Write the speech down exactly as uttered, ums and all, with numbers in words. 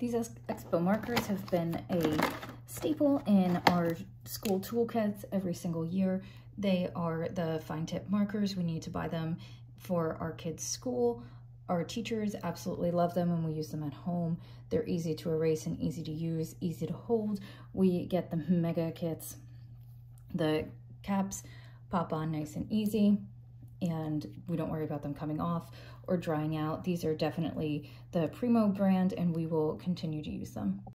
These Expo markers have been a staple in our school toolkits every single year. They are the fine tip markers. We need to buy them for our kids' school. Our teachers absolutely love them and we use them at home. They're easy to erase and easy to use, easy to hold. We get the mega kits. The caps pop on nice and easy, and we don't worry about them coming off or drying out. These are definitely the Primo brand, and we will continue to use them.